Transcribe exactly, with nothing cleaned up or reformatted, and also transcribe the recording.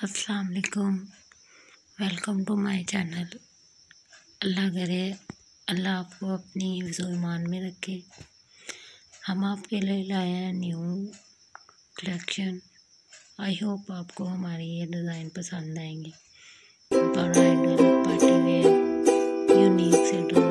अस्सलाम वालेकुम। Welcome to my channel. Allah करे अल्लाह आपको अपनी हिफ्ज़ व ईमान में रखे। हम आपके लिए लाए हैं न्यू कलेक्शन। आई होप आपको हमारी ये डिज़ाइन पसंद आएंगे। ब्राइडल पार्टी वेयर यूनिक से